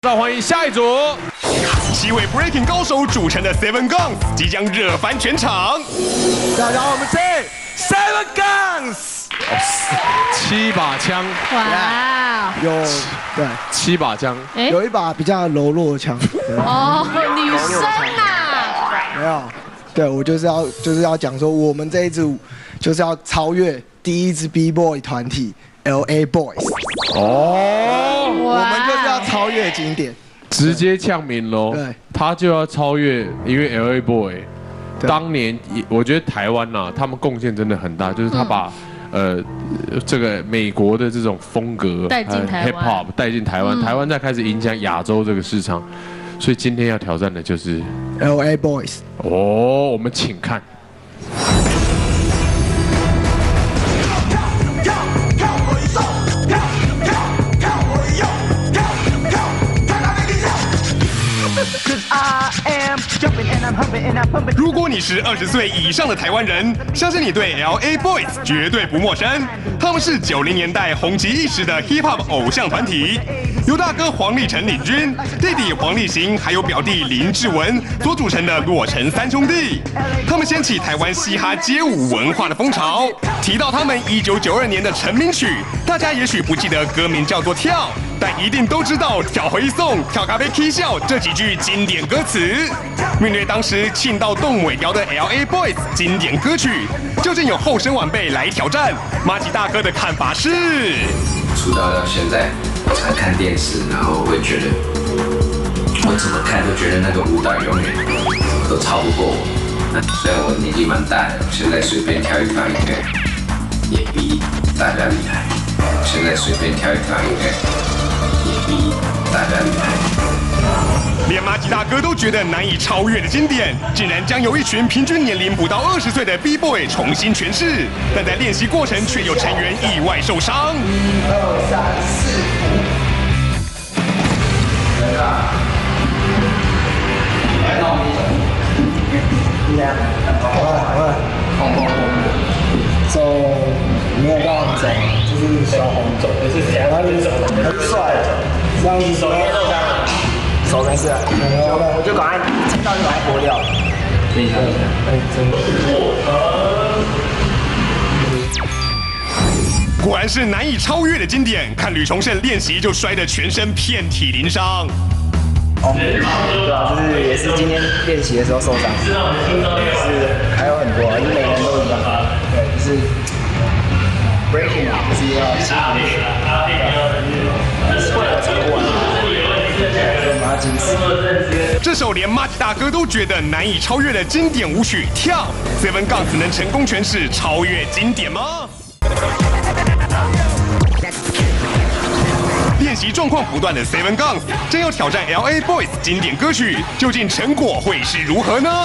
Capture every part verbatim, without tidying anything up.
让欢迎下一组， 七位 breaking 高手组成的 Seven Guns 即将热翻全场。 大家好，我们是 Seven Guns。 七把枪， 哇， 有对七把枪， 哎， 有一把比较柔弱的枪。 哦，女生啊， 没有，对我就是要就是要讲说，我们这一支舞就是要超越第一支 B Boy 团体 L A Boys。 哦， 我们就是要超越经典， 直接呛名喽。 对， 他就要超越，因为 L A Boy 当年，我觉得台湾呐、啊，他们贡献真的很大，就是他把、嗯、呃这个美国的这种风格带进台湾 ，hip hop 带进台湾，嗯、台湾再开始影响亚洲这个市场，所以今天要挑战的就是 L A Boys。 哦，我们请看。 如果你是二十岁以上的台湾人，相信你对 L A Boys 绝对不陌生。他们是九零年代红极一时的 hip hop 偶像团体，由大哥黄立成领军，弟弟黄立行还有表弟林志文所组成的洛城三兄弟。他们掀起台湾嘻哈街舞文化的风潮。提到他们一九九二年的成名曲，大家也许不记得歌名叫做《跳》，但一定都知道“跳回送，跳咖啡 K 笑”这几句经典歌词。面对当时庆到动尾调的 L A Boys 经典歌曲，究竟有后生晚辈来挑战？马吉大哥的看法是： 出道到现在，我常看电视，然后会觉得，我怎么看都觉得那个舞蹈永远都超不过我。虽然我年纪蛮大的，现在随便跳一跳应该也比大家厉害。现在随便跳一跳应该也比大家厉害。 连马吉大哥都觉得难以超越的经典，竟然将由一群平均年龄不到二十岁的 B Boy 重新诠释，但在练习过程却有成员意外受伤。 一二三四五，来啦！来到你，两，快快，红红红，走，没有办法走，就是小红走，就是哪里走很帅，这样子手没受伤。手没事，我就赶快听到就赶快脱掉。等一下，哎，真的。 果然是难以超越的经典，看吕崇盛练习就摔得全身遍体鳞伤。 哦，对啊，就是也是今天练习的时候受伤，就是还有很多，就每个人都一样。对，就是 breaking 啊，就是要心里学，是为了成果啊。 这首连马吉大哥都觉得难以超越的经典舞曲《跳》 ，Seven Guns 能成功诠释超越经典吗？练习状况不断的 Seven Guns 正要挑战 L A Boys 经典歌曲，究竟成果会是如何呢？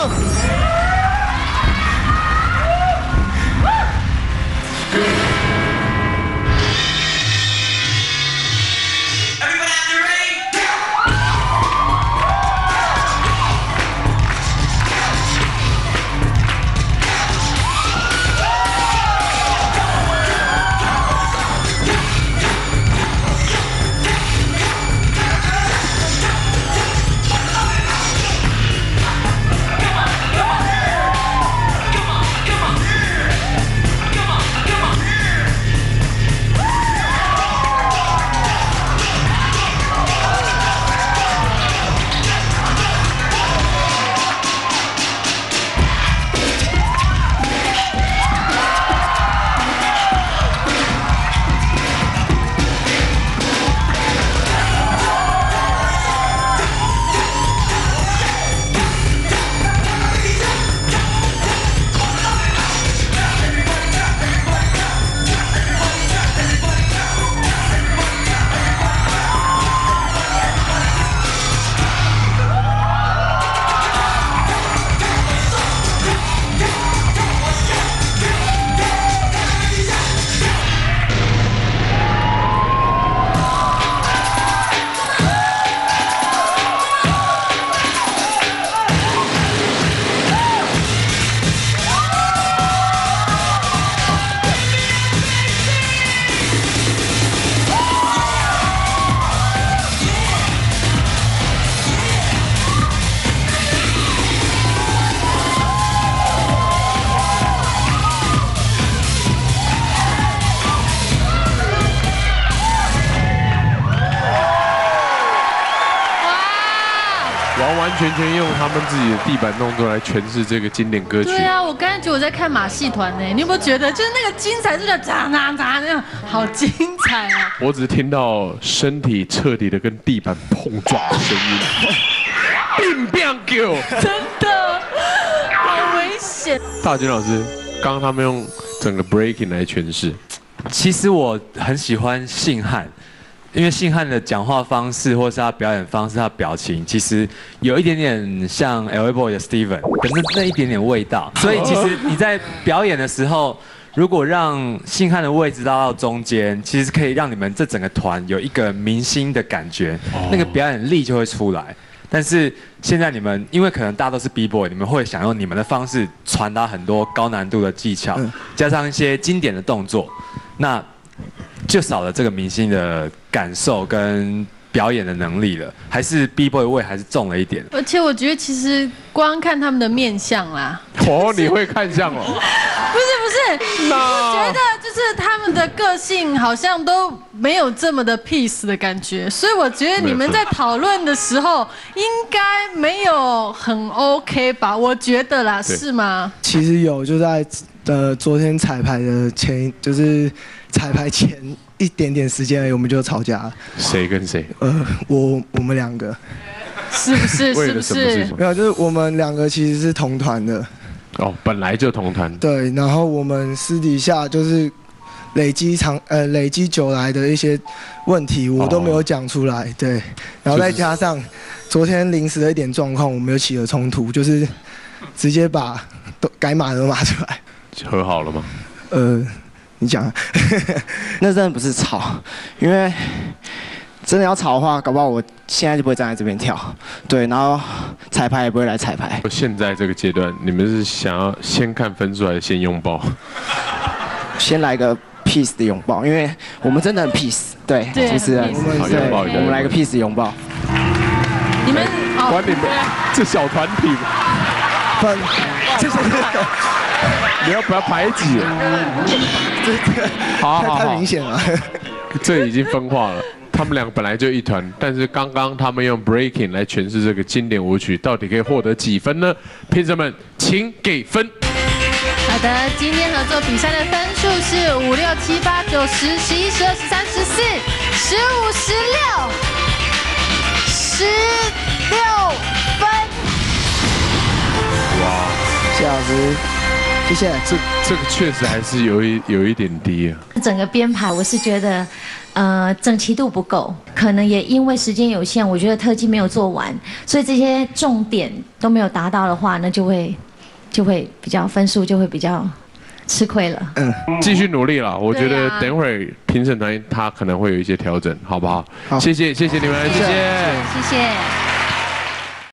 完完全全用他们自己的地板动作来诠释这个经典歌曲。 对啊，我刚才觉得我在看马戏团呢，你有没有觉得就是那个精彩，就叫咋咋咋那样，好精彩啊！ 我只听到身体彻底的跟地板碰撞的声音，冰冰狗， 真的好危险。 大军老师，刚刚他们用整个 breaking 来诠释。 其实我很喜欢信汉，因为信汉的讲话方式或是他表演方式、他表情，其实有一点点像 L A Boy 的 Steven， 可是那一点点味道。所以其实你在表演的时候，如果让信汉的位置拉到中间，其实可以让你们这整个团有一个明星的感觉，那个表演力就会出来。但是现在你们，因为可能大家都是 B boy， 你们会想用你们的方式传达很多高难度的技巧，加上一些经典的动作，那就少了这个明星的感受跟表演的能力了。还是 B boy 味还是重了一点。 而且我觉得其实光看他们的面相啦， 哦，你会看相哦？ 不是不是，我觉得就是他们的个性好像都没有这么的 peace 的感觉，所以我觉得你们在讨论的时候应该没有很 OK 吧？我觉得啦，是吗？ 其实有，就在呃昨天彩排的前，就是彩排前一点点时间而已，我们就吵架了。 谁跟谁？ 呃，我我们两个。 是不是？ 为是不是？ 没有，就是我们两个其实是同团的。 哦，本来就同团。 对，然后我们私底下就是累积长呃累积久来的一些问题，我都没有讲出来。哦、对，然后再加上昨天临时的一点状况，我们又起了冲突，就是直接把都该骂的都骂出来。 和好了吗？ 呃，你讲。 那真的不是吵，因为真的要吵的话，搞不好我现在就不会站在这边跳。对，然后彩排也不会来彩排。 现在这个阶段，你们是想要先看分数还是先拥抱？ 先来个 peace 的拥抱，因为我们真的很 peace。对，主持人， 我们对， 我们来个 peace 拥抱。 你们管你们这小团体， 分，这是你要不要排挤？好好好， 太明显了， 这已经分化了。他们俩本来就一团，但是刚刚他们用 breaking 来诠释这个经典舞曲，到底可以获得几分呢？评审们，请给分。 好的，今天合作比赛的分数是五六七八九十十一十二十三十四十五十六十六分。 哇， 谢老师，谢谢。 这这个确实还是有一有一点低啊。 整个编排我是觉得。呃，整齐度不够，可能也因为时间有限，我觉得特技没有做完，所以这些重点都没有达到的话，那就会就会比较分数就会比较吃亏了。 嗯， 继续努力了，我觉得等会儿评审团他可能会有一些调整，好不好？ 好， 谢谢谢谢你们，谢谢谢谢。